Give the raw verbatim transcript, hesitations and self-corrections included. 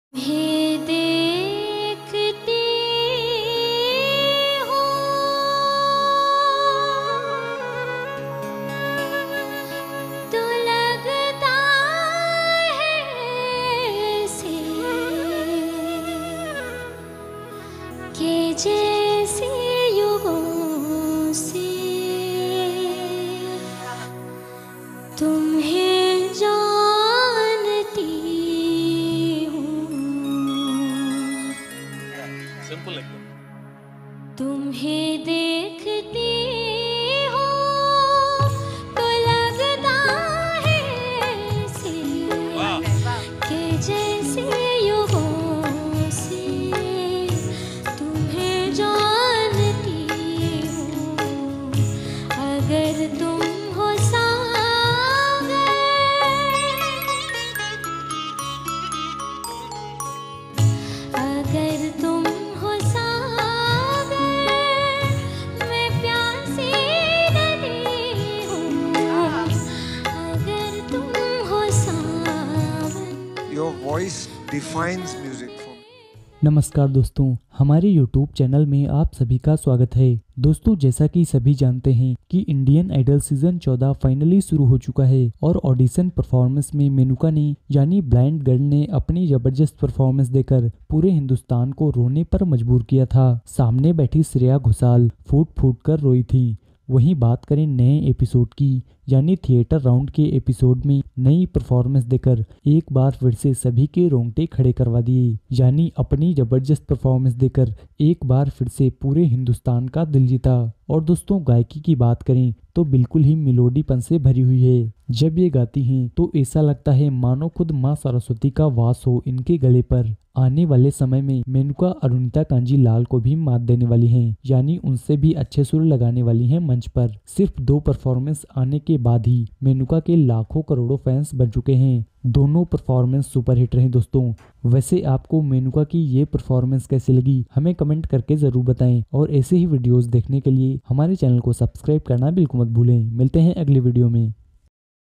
भी देखती हूँ तो लगता है ऐसे कि जैसे युगों से तुम्हें जानती सिंपल एकदम। तुम्हें देखती हो तो लगता है ऐसे कि जैसे युगों से तुम्हें जानती हूँ। अगर तुम हो सागर, अगर तुम हो सागर, मैं प्यासी नदी हूँ। अगर तुम हो सावन। Your voice defines music for me. नमस्कार दोस्तों, हमारे यूट्यूब चैनल में आप सभी का स्वागत है। दोस्तों, जैसा कि सभी जानते हैं कि इंडियन आइडल सीजन चौदह फाइनली शुरू हो चुका है और ऑडिशन परफॉर्मेंस में मेनुका ने यानी ब्लाइंड गर्ल ने अपनी जबरदस्त परफॉर्मेंस देकर पूरे हिंदुस्तान को रोने पर मजबूर किया था। सामने बैठी श्रेया घोषाल फूट फूट कर रोई थी। वहीं बात करें नए एपिसोड की, यानी थिएटर राउंड के एपिसोड में नई परफॉर्मेंस देकर एक बार फिर से सभी के रोंगटे खड़े करवा दिए। यानी अपनी जबरदस्त परफॉर्मेंस देकर एक बार फिर से पूरे हिंदुस्तान का दिल जीता। और दोस्तों, गायकी की बात करें तो बिल्कुल ही मिलोडीपन से भरी हुई है। जब ये गाती हैं तो ऐसा लगता है मानो खुद माँ सरस्वती का वास हो इनके गले पर। आने वाले समय में मेनुका अरुणिता कांजी लाल को भी मात देने वाली हैं, यानी उनसे भी अच्छे सुर लगाने वाली हैं मंच पर। सिर्फ दो परफॉर्मेंस आने के बाद ही मेनुका के लाखों करोड़ों फैंस बन चुके हैं। दोनों परफॉर्मेंस सुपरहिट रहे दोस्तों। वैसे आपको मेनुका की ये परफॉर्मेंस कैसी लगी, हमें कमेंट करके जरूर बताएं। और ऐसे ही वीडियोस देखने के लिए हमारे चैनल को सब्सक्राइब करना बिल्कुल मत भूलें। मिलते हैं अगले वीडियो में।